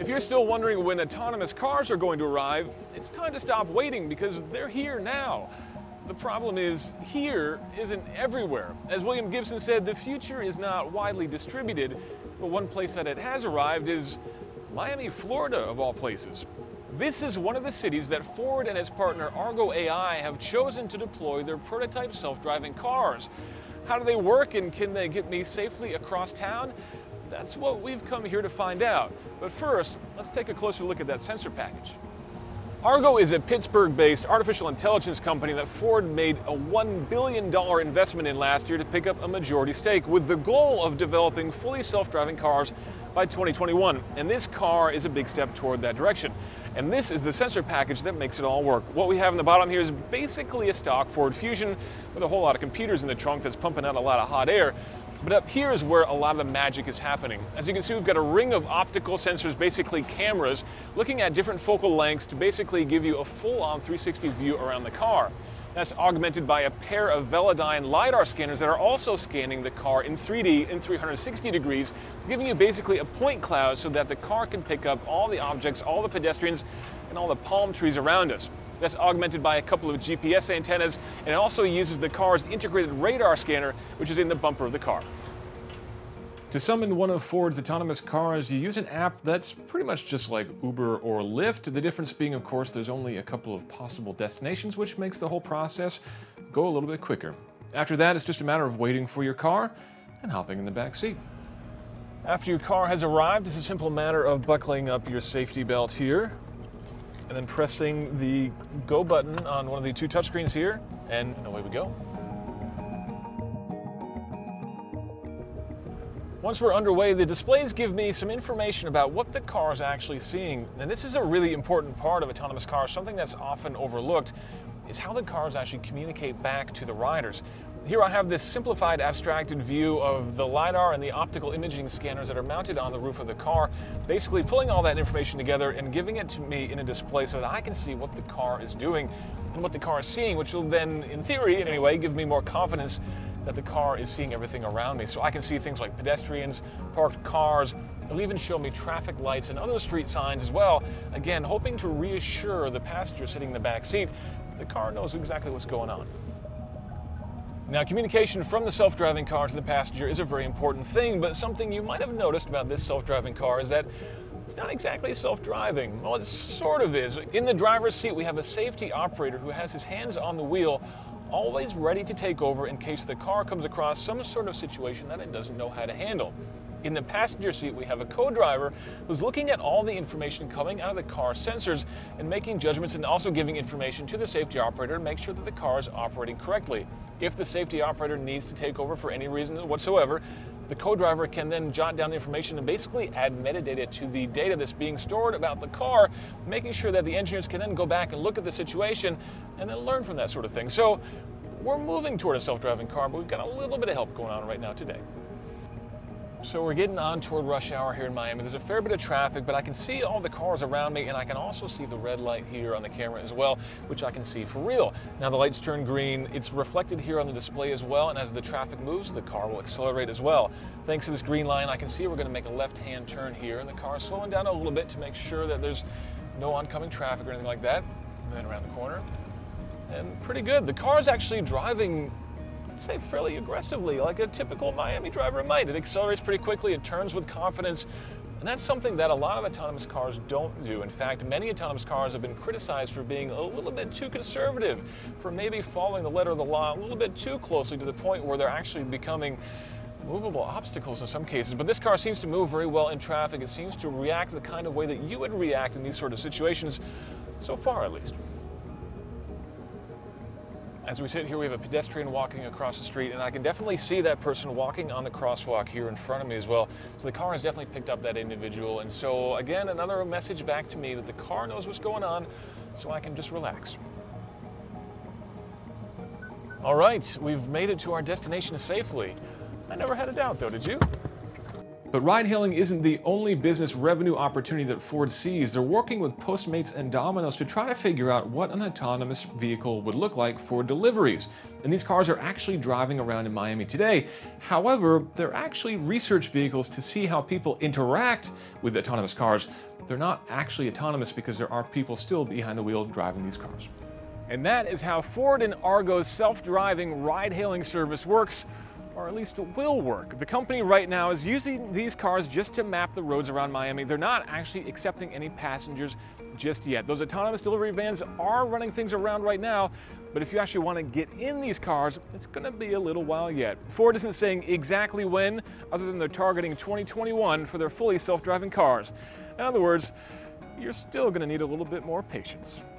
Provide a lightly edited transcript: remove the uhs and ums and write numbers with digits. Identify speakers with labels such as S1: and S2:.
S1: you're still wondering when autonomous cars are going to arrive, it's time to stop waiting because they're here now. The problem is, here isn't everywhere. As William Gibson said, the future is not widely distributed, but one place that it has arrived is Miami, Florida, of all places. This is one of the cities that Ford and its partner Argo AI have chosen to deploy their prototype self-driving cars. How do they work, and can they get me safely across town? That's what we've come here to find out. But first, let's take a closer look at that sensor package. Argo is a Pittsburgh-based artificial intelligence company that Ford made a $1 billion investment in last year to pick up a majority stake, with the goal of developing fully self-driving cars by 2021. And this car is a big step toward that direction. And this is the sensor package that makes it all work. What we have in the bottom here is basically a stock Ford Fusion with a whole lot of computers in the trunk that's pumping out a lot of hot air. But up here is where a lot of the magic is happening. As you can see, we've got a ring of optical sensors, basically cameras, looking at different focal lengths to basically give you a full-on 360 view around the car. That's augmented by a pair of Velodyne LiDAR scanners that are also scanning the car in 3D in 360 degrees, giving you basically a point cloud so that the car can pick up all the objects, all the pedestrians, and all the palm trees around us. That's augmented by a couple of GPS antennas, and it also uses the car's integrated radar scanner, which is in the bumper of the car. To summon one of Ford's autonomous cars, you use an app that's pretty much just like Uber or Lyft. The difference being, of course, there's only a couple of possible destinations, which makes the whole process go a little bit quicker. After that, it's just a matter of waiting for your car and hopping in the back seat. After your car has arrived, it's a simple matter of buckling up your safety belt here, and then pressing the go button on one of the two touchscreens here, and away we go. Once we're underway, the displays give me some information about what the car is actually seeing. And this is a really important part of autonomous cars. Something that's often overlooked is how the cars actually communicate back to the riders. Here I have this simplified, abstracted view of the LiDAR and the optical imaging scanners that are mounted on the roof of the car, basically pulling all that information together and giving it to me in a display so that I can see what the car is doing and what the car is seeing, which will then, in theory anyway, give me more confidence that the car is seeing everything around me. So I can see things like pedestrians, parked cars. It'll even show me traffic lights and other street signs as well. Again, hoping to reassure the passenger sitting in the back seat the car knows exactly what's going on. Now, communication from the self-driving car to the passenger is a very important thing, but something you might have noticed about this self-driving car is that it's not exactly self-driving. Well, it sort of is. In the driver's seat, we have a safety operator who has his hands on the wheel, always ready to take over in case the car comes across some sort of situation that it doesn't know how to handle. In the passenger seat, we have a co-driver who's looking at all the information coming out of the car sensors and making judgments, and also giving information to the safety operator to make sure that the car is operating correctly. If the safety operator needs to take over for any reason whatsoever, the co-driver can then jot down the information and basically add metadata to the data that's being stored about the car, making sure that the engineers can then go back and look at the situation and then learn from that sort of thing. So we're moving toward a self-driving car, but we've got a little bit of help going on right now today. So we're getting on toward rush hour here in Miami. There's a fair bit of traffic, but I can see all the cars around me, and I can also see the red light here on the camera as well, which I can see for real. Now the lights turn green. It's reflected here on the display as well, and as the traffic moves, the car will accelerate as well. Thanks to this green line, I can see we're going to make a left-hand turn here, and the car is slowing down a little bit to make sure that there's no oncoming traffic or anything like that. And then around the corner, and pretty good. The car is actually driving, say, fairly aggressively, like a typical Miami driver might. It accelerates pretty quickly, it turns with confidence, and that's something that a lot of autonomous cars don't do. In fact, many autonomous cars have been criticized for being a little bit too conservative, for maybe following the letter of the law a little bit too closely to the point where they're actually becoming movable obstacles in some cases. But this car seems to move very well in traffic. It seems to react the kind of way that you would react in these sort of situations, so far at least. As we sit here, we have a pedestrian walking across the street, and I can definitely see that person walking on the crosswalk here in front of me as well. So the car has definitely picked up that individual. And so again, another message back to me that the car knows what's going on, so I can just relax. All right, we've made it to our destination safely. I never had a doubt though, did you? But ride-hailing isn't the only business revenue opportunity that Ford sees. They're working with Postmates and Domino's to try to figure out what an autonomous vehicle would look like for deliveries. And these cars are actually driving around in Miami today. However, they're actually research vehicles to see how people interact with autonomous cars. They're not actually autonomous because there are people still behind the wheel driving these cars. And that is how Ford and Argo's self-driving ride-hailing service works, or at least will work. The company right now is using these cars just to map the roads around Miami. They're not actually accepting any passengers just yet. Those autonomous delivery vans are running things around right now, but if you actually want to get in these cars, it's going to be a little while yet. Ford isn't saying exactly when, other than they're targeting 2021 for their fully self-driving cars. In other words, you're still going to need a little bit more patience.